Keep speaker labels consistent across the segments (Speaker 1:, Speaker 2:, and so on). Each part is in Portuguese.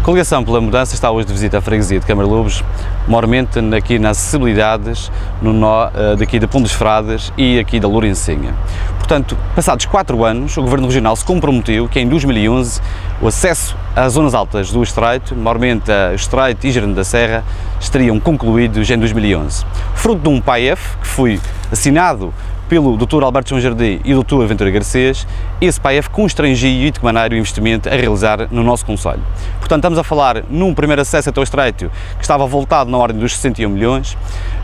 Speaker 1: A Coligação pela Mudança está hoje de visita à freguesia de Camarlobos, maiormente aqui nas acessibilidades, no nó daqui de Pondo dos Frades e aqui da Lourencinha. Portanto, passados 4 anos, o Governo Regional se comprometeu que em 2011 o acesso às zonas altas do Estreito, maiormente a Estreito e Gerando da Serra, estariam concluídos em 2011. Fruto de um PAEF que foi assinado pelo Dr. Alberto João Jardim e o Dr. Ventura Garcês, esse PAEF constrangia de que maneira o investimento a realizar no nosso concelho. Portanto, estamos a falar num primeiro acesso até o Estreito que estava voltado na ordem dos 61 milhões.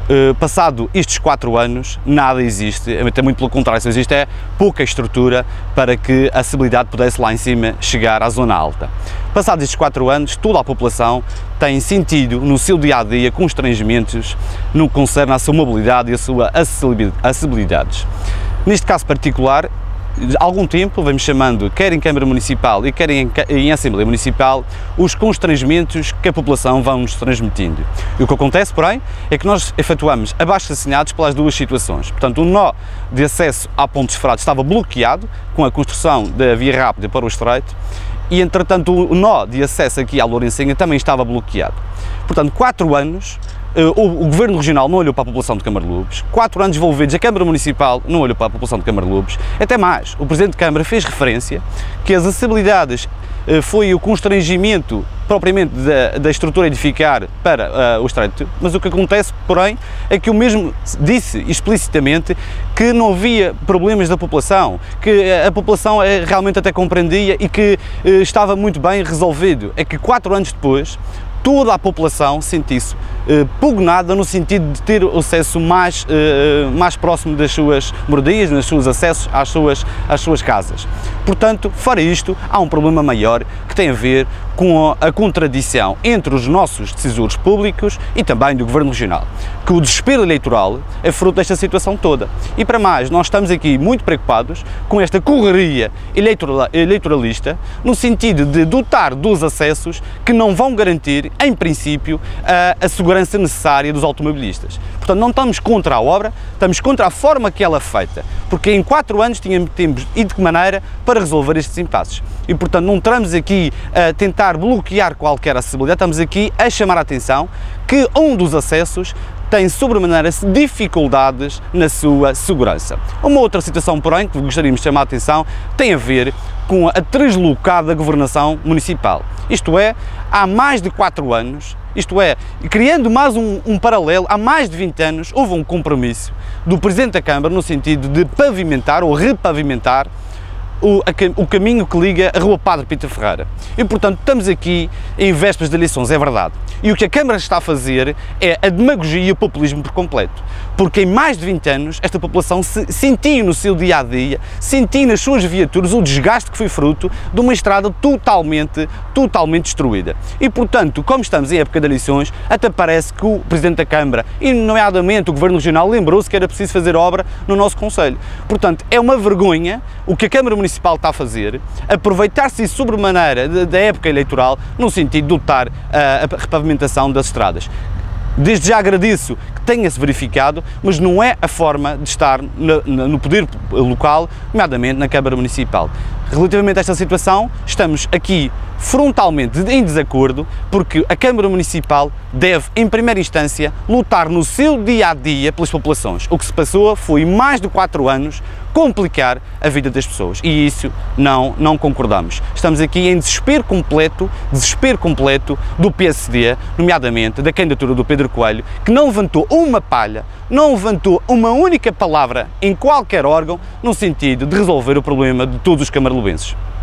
Speaker 1: Passado estes 4 anos, nada existe, até muito pelo contrário, só existe pouca estrutura para que a acessibilidade pudesse lá em cima chegar à zona alta. Passados estes 4 anos, toda a população tem sentido no seu dia-a-dia constrangimentos no que concerne à sua mobilidade e à sua acessibilidades. Neste caso particular, há algum tempo vamos chamando, quer em Câmara Municipal e quer em Assembleia Municipal, os constrangimentos que a população vão nos transmitindo. E o que acontece, porém, é que nós efetuamos abaixo-assinados pelas duas situações. Portanto, o nó de acesso à Pondo dos Frades estava bloqueado com a construção da via rápida para o Estreito e, entretanto, o nó de acesso aqui à Lourencinha também estava bloqueado. Portanto, 4 anos, o Governo Regional não olhou para a população de Camarlobos, 4 anos envolvidos, a Câmara Municipal não olhou para a população de Camarlobos, até mais, o Presidente de Câmara fez referência que as acessibilidades foi o constrangimento propriamente da estrutura a edificar para o Estreito, mas o que acontece, porém, é que o mesmo disse explicitamente que não havia problemas da população, que a população realmente até compreendia e que estava muito bem resolvido. É que 4 anos depois, toda a população sente-se pugnada no sentido de ter o acesso mais próximo das suas moradias, nos seus acessos às suas casas. Portanto, fora isto, há um problema maior que tem a ver com a contradição entre os nossos decisores públicos e também do Governo Regional, que o desespero eleitoral é fruto desta situação toda. E para mais, nós estamos aqui muito preocupados com esta correria eleitoralista, no sentido de dotar dos acessos que não vão garantir, em princípio, a segurança necessária dos automobilistas. Portanto, não estamos contra a obra, estamos contra a forma que ela é feita, porque em 4 anos tínhamos e de que maneira para resolver estes impasses. E, portanto, não estamos aqui a tentar bloquear qualquer acessibilidade, estamos aqui a chamar a atenção que um dos acessos tem sobremaneira dificuldades na sua segurança. Uma outra situação, porém, que gostaríamos de chamar a atenção, tem a ver com a deslocada governação municipal. Isto é, há mais de 4 anos, isto é, criando mais um paralelo, há mais de 20 anos houve um compromisso do Presidente da Câmara no sentido de pavimentar ou repavimentar o caminho que liga a Rua Padre Pita Ferreira. E, portanto, estamos aqui em vésperas de eleições, é verdade. E o que a Câmara está a fazer é a demagogia e o populismo por completo. Porque em mais de 20 anos esta população sentiu no seu dia-a-dia, sentiu nas suas viaturas o desgaste que foi fruto de uma estrada totalmente destruída. E, portanto, como estamos em época de eleições, até parece que o Presidente da Câmara, e nomeadamente o Governo Regional, lembrou-se que era preciso fazer obra no nosso concelho. Portanto, é uma vergonha o que a Câmara Municipal está a fazer, aproveitar-se sobremaneira da época eleitoral no sentido de dotar a repavimentação das estradas. Desde já agradeço que tenha-se verificado, mas não é a forma de estar no poder local, nomeadamente na Câmara Municipal. Relativamente a esta situação, estamos aqui frontalmente em desacordo, porque a Câmara Municipal deve, em primeira instância, lutar no seu dia-a-dia pelas populações. O que se passou foi, mais de 4 anos, complicar a vida das pessoas e isso não concordamos. Estamos aqui em desespero completo do PSD, nomeadamente da candidatura do Pedro Coelho, que não levantou uma palha, não levantou uma única palavra em qualquer órgão no sentido de resolver o problema de todos os camarlobenses.